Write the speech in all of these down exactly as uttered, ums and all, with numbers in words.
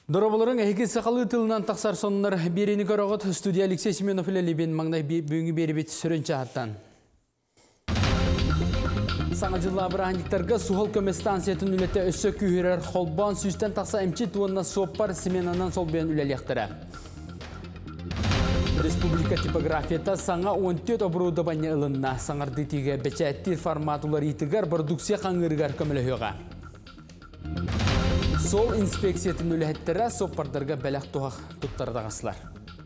Дорабларын әйгі сақалы тылынан тақсар сонынар берені көріғыт студия Алексей Семенов үлі бен маңдай бүйіңі бері бет сүрінші аттан. Саңа жылы абырағандықтарға суғыл көме станциятын үлеті өссі күйірер қолбан сүйістен тақса әмчет уынна соппар Семенанан сол бен үлелектірі. Республика типографията саңа он төрт оборудование ылынна саңарды тиге бәчәттер форматулар етігер продукция қаңырғар көміліғіға. Сол инспекциятын үләттері соппардарға бәләқ туғақ тұттардағасылар.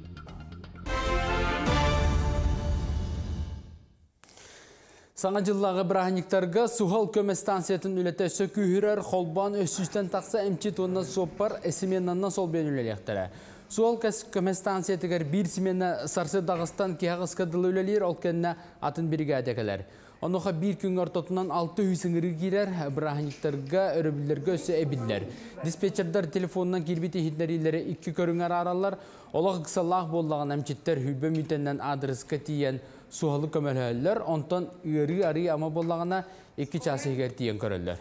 Саңа жыллағы бірағаниктарға суғал көме станциятын үләті өсі күйірер қолбан өссістен тақса әмчет онна соппар әсіменнанна сол бен үлелектері. Суғал көме станциятығар бір семені сарсы дағыстан кеғысқа дылы үлелер ол кәнне атын бригадекелер. Онуға бір күн ортотынан алты үйсіңірі керер, бірағаниктарға өрөбілерге өсі әбілдер. Диспетчердар телефонынан кербеті хитнәрилері екі көріңер аралар, олағы қысалақ болдаған әмчеттер хүлбі мүйтеннен адресқа тиен суғалы көмелілер, онтан үйері-әрі ама болдағына екі часы егер тиен көрілер.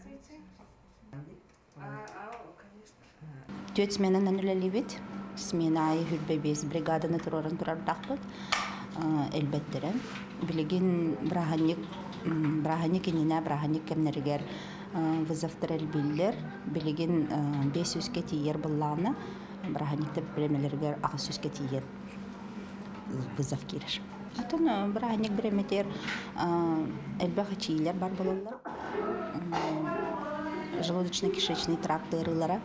Төт сменанан үлелебет, смена айы хүлбі бес бригаданы тұрорын тұрардақпыд, әлбәттірі. Билеген браханик браханик инина браханик кемнергер вызовтырел биллер билеген бес үске тиер булланы браханикте премелергер агыс үске тиер вызов киреш. Атон браханик бреметер элбахачилер бар булалар. Желудочно-кишечный тракт ырылары.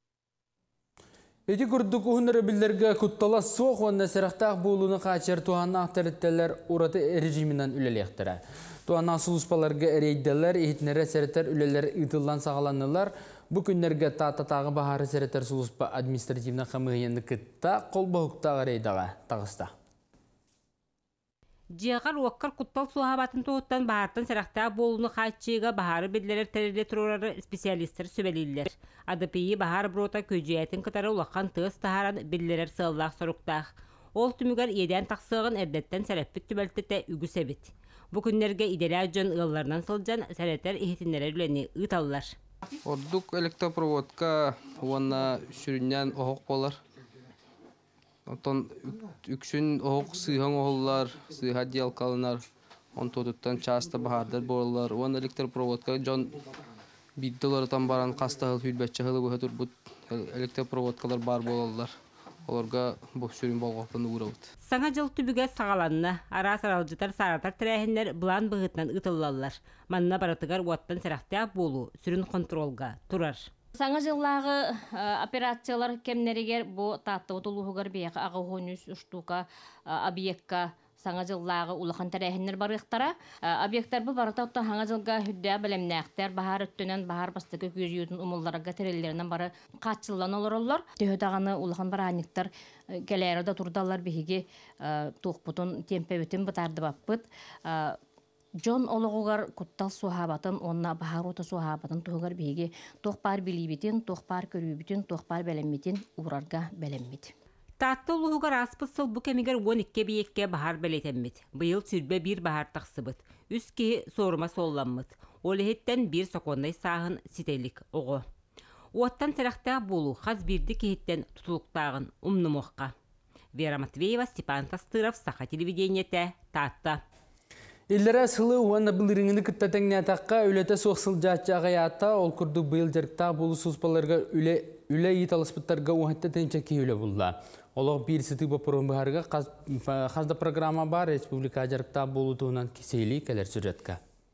Эти күрдік ұғыныры білдерге күттала соқ онына сәріқтақ болуыны қачыр туғанна ақтарыттелер ұраты режимінен үлелектірі. Туғанна сұлыспаларға әрейделер, ехетінері сәріттер үлелер ұйтылдан сағаланылар. Бұл күнлерге та-та-тағы бағары сәріттер сұлыспа административна қамығыенді күтті қолба ұқтағы рейдаға тағыста. Жиғар уаққар құттал суағабатын тоғыттан бағартан сәріқтағы болуыны қачыға бағары білдерер тәрелі тұрорары специалистер сөбелейлер. Адапейі бағар брота көжейетін қытары ұлаққан тығыз тағаран білдерер сығылақ сұрықтақ. Ол түмігер еден тақсығын әрдеттен сәрәппік түбәлтетті үгі сәбіт. Бұл күнлерге иделя жон ұлларынан сылжан сәреттер ехетінлері үлені ұталылар. Ордук электропроводка уанна сүрінен оғық болар. Онтон үксін оғық сыйған оғылар, сыйға диалкалынар, он тотыттан часта бағардар болалар. Уан электропроводка жон биддоларытан баран қастағыл хүлбәтчі ғылы бұға тұрбұт электропроводкалар бар болалар. Оларға бұл сүрін болғақпын ұғырауыд. Саңа жыл түбіге сағаланына, ара саралжытар саратар тірәхіндер бұлан бұғытынан ұтылалар. Манна баратығар уаттан сәрәқтіғ болу, сүрін контролға тұрар. Саңа жыллағы операциялар кемнерігер бұл татты ұтылуғығар бейіқ ағы ғонүс ұштуға объектқа саңа жыллағы ұлыған тәрәхінер барықтара. Объекттар бұл барыта ұтта саңа жылға хүдді бәлемнәқтер бағар өттінен бағар бастығы көзүйетін ұмылларға тәрелерінен бары қатшылан олар олар. Түйедағаны ұлыған бараниктар кәләрі да тұрдалар бейге тоқпұтын темпебетін бұтарды баппыт. Жон олығығар құттал суғабатын, онна бағар ота суғабатын тұғығар бейге тоқпар білейбетін, тоқпар көрейбетін, тоқпар бәлемметін ұғырарға бәлеммет. Татты олығығар аспысыл бұ кәмегер он екі бейекке бағар бәлетеммет. Бұйыл сүрбе бір бағар тақсыбыт. Үс ке сорыма солламыт. Олығеттен бір соқондай сағын сителік оғы. Оттан сәріқтақ болу қаз бірді кехеттен тұтылықтағын ұмны моққа. Вера Матвеева, Степан Тастыров, Саха телевидениеті, Татта. Иллері сылы уанна бұлырыңыны күттәтәңне атаққа өлеті соқсыл жатчаға ята, ол күрді бұйыл жарықта болу сұспаларға үлі еталыспыттарға уәтті тәнчә кейілі бұлда. Олық бір сіті бұпырын бұхарға қазда программа бар, республика жарықта болу туынан кесейлі кәлер сүретка.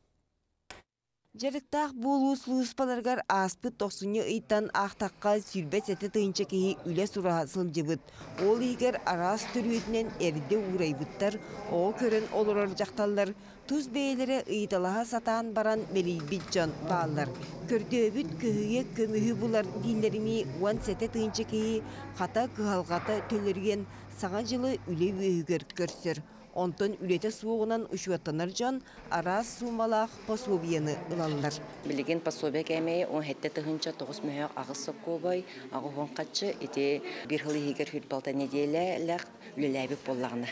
Жарықтақ болу сұлыспаларғар аспыт тоқсыны ыйттан ақтаққа сүрбет сәті тыйынча кейі үлі сұрағасыл жебіт. Ол егер арас түрүетінен әрді урайбыттар, о көрін олырар жақталар, тұз бейлері ыйталаға сатан баран мелейбит жан бағалар. Көрді өбіт күйіге көмігі бұлар дейлеріме уан сәті тыйынча кейі қата күғалғата төлерген саға жылы үлі өйгер көрсір. Онтон үлеті суығынан үшуаттанар жан арас сумалақ пособияны ұлалылар. Білеген пособия кәмейі он хетті тұғынша тоғыз мүйіқ ағысы көбай, ағы он қатшы еті бір ғылы егер хүлбалта неделелер үлеләбік болағына.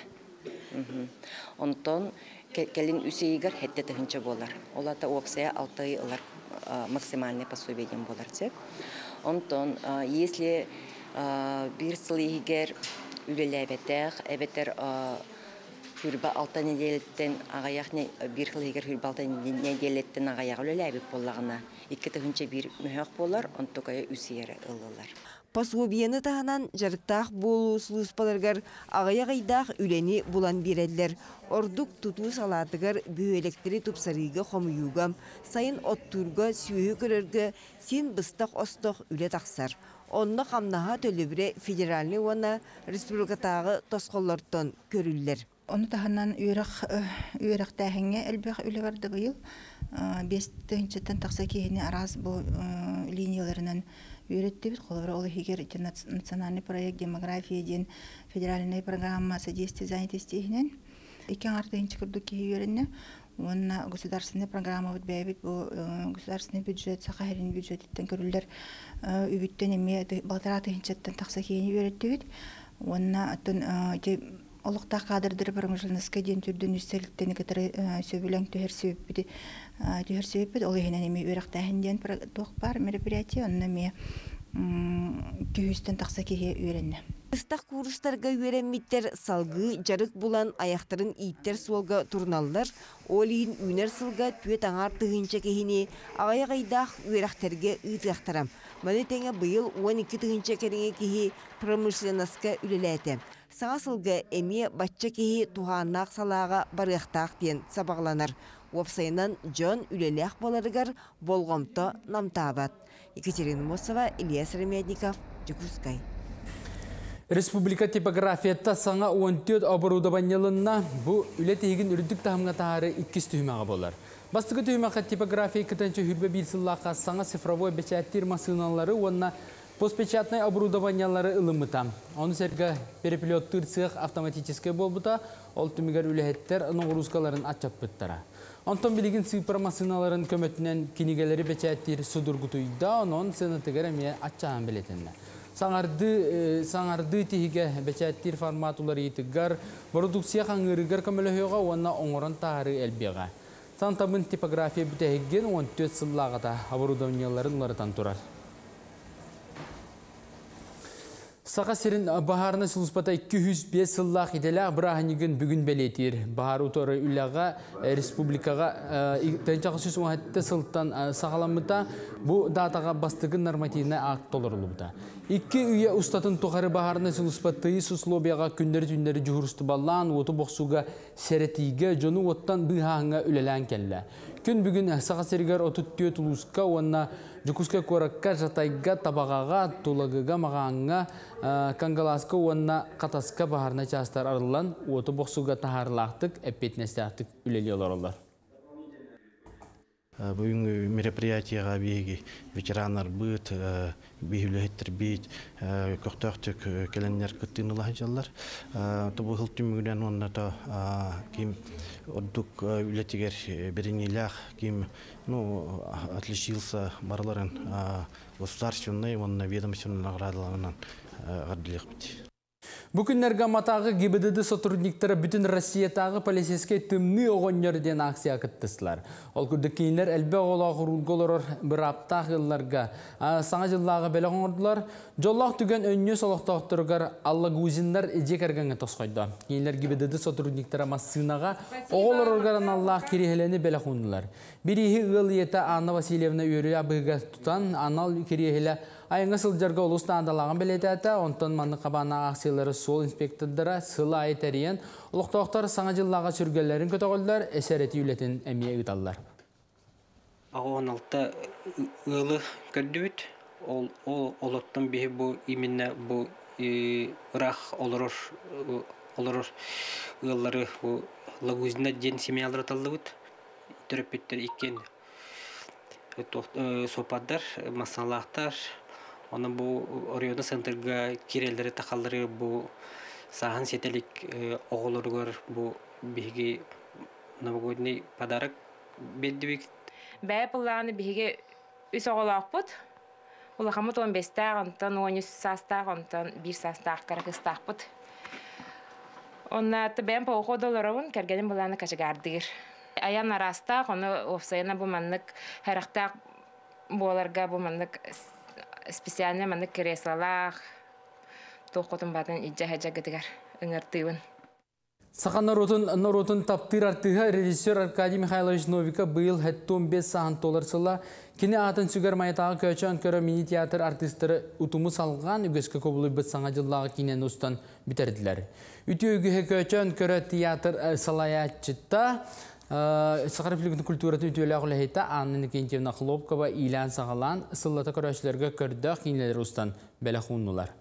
Онтон кәлін үсі егер хетті тұғынша болар. Олата опсая алты ұлар максимальный пособияден болар. Онтон, если bir sılıyıger ülelebetер, ebeter hürba alta nedeletten ağayak bir hılıyıger hürba alta nedeletten ağayak ülelebet bollağına iki tığınca bir mühök bollar, ontukaya üsiyere ılılar. Пособияны таһанан жарыктаах болуу сулуспаларгар агая гайдаах үлени булан биреллер. Ордук тутуу салаатыгар бүйелектери тупсарыга хомуюгам, сайын оттурга сүйө көрөргө син быстак остох үле таксар. Онна камнаха төлөбүре федеральный уана республикатагы тосколлортон көрүллер. Оны таһанан үйрәк үйрәк тәһәңгә әлбәх үле барды быел. беш тыгынчыдан такса киһине араз бу линияларынан үйрәтте бит колора ол хигер национальный проект демография ден федеральная программа содействия занятости. Ике артынчы курдук киһи Онна государственная программа бит бәйбит бу государственный бюджет сахарин бюджеттен көрүлләр үбүттен эме балтара тыгынчыдан такса киһине үйрәтте бит. Онна атын Олықта қадырдыры промышленностьқа ден түрден үстеліктені кітірі сөбілен түхер сөйіппеді. Түхер сөйіппеді, ол егінен еме өріқтәхін ден тоқ бар мероприятие, онына ме күйістен тақса кеге үйренне. Ыстақ курстарға үйренметтер салғы, жарық булан аяқтарын иттер суолға турналлар, олиын үнер сылға түйет аңар тығынча кехіне ағая қайдақ үйрәқтерге ұйтықтарам. Мәні тәңі бұйыл он екі тығынча кәріңе кехе промышленностьқа үлеләті. Саға сылға әме батча кехе туғаннақ салаға барықтақ ден сабағланар. Уапсайынан жон үлеләқ боларығар болғымта намтабат. Екатерина Мосова, Илья Сыремедников, Жукускай. Республика типографиятта саңа он төрт оборудованиялынна бұ үлет егін үрдік тағымға тағары иккіз түймаға болар. Бастығы түймаға типография кітанчы хүрбе білсіллаққа саңа цифровой печаттер масыналары, онна постпечатный оборудованиялары ылымыта. Оны сәргі переплеттір цех автоматический болбыта, ол түмігер үлеттер нұғырузқаларын атчап бұттара. Онтон білігін сыпыр масыналарын көмөтінен кинигелері печаттер судыргутуйда, оның сенатығыр әме атчаған білетінді. Саңарды саңарды тиге бечаттир форматулары итигар продукция хангырыгар көмөлөһөгө онна оңорон тары элбега. Сантабын типография бүтегген он төрт сыллагата оборудованияларын улардан турар. Сақа серин бахарны сулуспата iki yüz beş сыллак иделе браханигин бүгүн белетир. Бахар уторы үллага республикага тенчак жүз он жети сылтан сагаламыта бу датага бастыгын нормативный акт толорулубута. Икки үйе устатын тухары бахарны сулуспаты суслобияга күндер түндери жуурусту баллан оту боксуга серетиге жону оттан быхаңга үлелен келле. Күн бүгүн сақа сергер отут түйе тулуска онна Жукуска коракка жатайга табагага тулагыга магааңга кангаласка онна катаска бахарна частар арылан оту боксуга тахарлактык эппетнестактык үлелиолоролор. Бүгүнкү мероприятияга биги ветерандар быт, бихүлеттер бит, көктөктүк келеннер кыттынулар жаллар. Тобу хылтымгүнөн онна та ким ордук үлетигер беренилах ким ну отличился барларын государственный онна ведомственный наградаларынан гадилек бит. Бүгүннерге матагы ГИБДД сотрудниктары бүтүн Россиятагы полицейский тымны огоннерден акция кыттысылар. Ол күрдіккейінлер әлбе ола құрулголорор бір аптақ жылларга саңа жыллағы бәлі қоңырдылар. Жоллақ түген өнне солықтақтырғар аллагузинлар жекергенге тосқойды. Кейінлер ГИБДД сотрудниктары массынаға оғылар орғаран Аллах керехелені бәлі қоңдылар. Бірихи ғыл еті Анна Васильевна өрі абыға тұтан анал керехелі айыңа сылжарға олысына адалаған білеті әті, онтан маңны қабана ақсиялары сол инспектордара сыла айтериен, ұлықтақтар саңа жыллаға сүргелерін көтіғылдар, әсәреті үлетін әмие ұталылар. Ағуан алта ұлы көрдібіт, олықтың бейі бұл именно бұл ұрақ олырыр ұлылары лагузина ден семиялары талды бұд, түріппеттер еккен сопаддар, масалақтар, оны бұл орионы центрға керелдері тақалдары бұл сағын сетелік оғылырғыр бұл бейге новогодний подарок беддібек. Бәй пыллағаны бейге үс оғылақ бұд. Улақамыт он бестақ, онтан он үс састақ, онтан бір састақ қарақыстақ бұд. Онна бәйін пауқы доларауын кәргенім бұланы кәшігардығыр. Аян арастақ, оны офсайына бұл маннық әріқтақ боларға бұл маннық специально маны креслалах тоқотын батын иджа-хаджа гыдыгар ыңыртыйын. Сахан Норотун таптыр артыға режиссер Аркадий Михайлович Новика быйыл хәттон бес сахан толар сыла кені атын сүгер маятағы көчен көрі мини театр артистері утумы салған үгескі көбілі біз саңа жыллағы кейнен ұстан бітерділер. Үті үгіге көчен көрі театр салаятчытта Сақар Республикатын культуратын үтілі ақылайта анын кентевна Хлопкова илан сағалан сыллата көрәшілерге көрді кейнелер ұстан бәлі құнылар.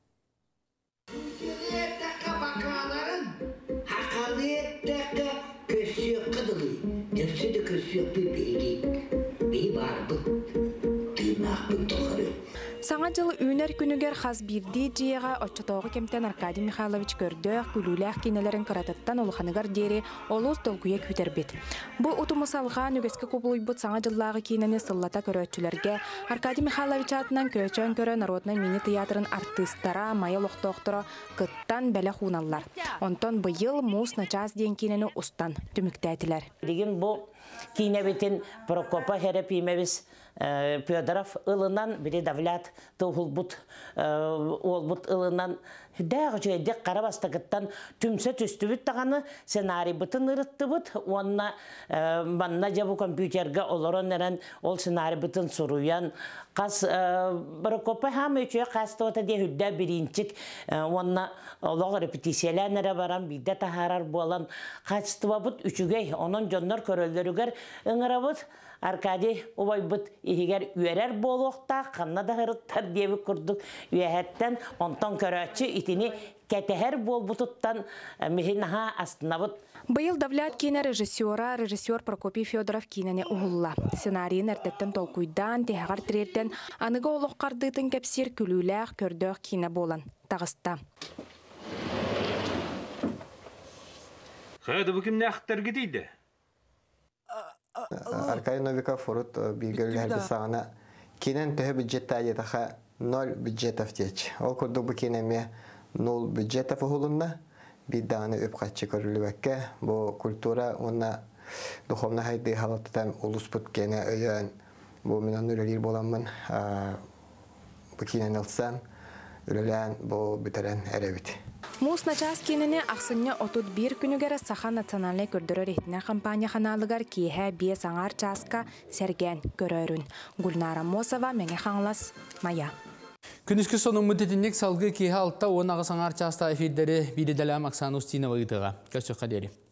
Саңа жыл үйнер күнігер қаз бірді жиеға отчатоғы кемтен Аркадий Михайлович көрдөк, күліләқ кенелерін қыратыттан олғанығар дері олуыз долгуя күтербет. Бұ ұтымы салған үгескі көбілуй бұд саңа жыллағы кейнені сыллата көрөтчілерге Аркадий Михайлович атынан көчөн көрі Народный мини театрын артистара майы лоқтоқтыра кыттан бәлі хуналар. Онтон бұйыл мұс начас ден кейнені ұстан түміктәтілер. Деген бұл кейнебетін Прокопа Херепимевис Пёдоров ылынан бири давлят туğulбут олбут ылынан дәг жөйдек карабастагыттан түмсө түстүбүт таганы сценарий бытын ырыттыбыт онна манна жабу компьютерге олорон нерен ол сценарий бытын суруян кас Прокопа хам үчө кастота де хүддә биринчик онна олог репетицияларына барам бидде тахарар болан качтыбыт үчүгөй онон жоннор көрөллөрүгөр ыңырабыт Аркадий убайбыт ихигер үйерер болуқта, қанна да ғырыттар дебі күрдік үйәхеттен, онтан көрәтші итini кәтәхер болбутуттан мехинаға астынабыт. Быйыл давлят кейіне режиссера, режиссер Прокопий Федоров кейнене уғылла. Сценарийын әрдеттен толкуйдан, техағар тірерден, анығы олық қардытын кәпсер күліләқ көрдөк кейіне болан. Тағыста. Қайды бүкім нәқтер кетейді? Аркадий Новиков форут билгелерди сагана кинен төһө бюджетта айтаха ноль бюджетов теч. Ол курдук бу кинеме ноль бюджетов улунна биданы өпкачы көрүлүбекке бу культура онна духовна хайды халаттан улуспут кене өйөн бу менен үлелер боламын бу кинен алсам үлелен бу битерен эребит. Мус начас кенене ақсынне отут бир күнігері Сахан национальный көрдірі ретіне компания қаналығар кейхе бие саңар часка серген көрөрін. Гүлнара Мосова, мәңе қаңлас, Мая. Күніскі соның мүдетінек салғы кейхе алтта онағы саңар часта эфирдері биреділі Максан Устинова ұйтыға. Көсі қадері.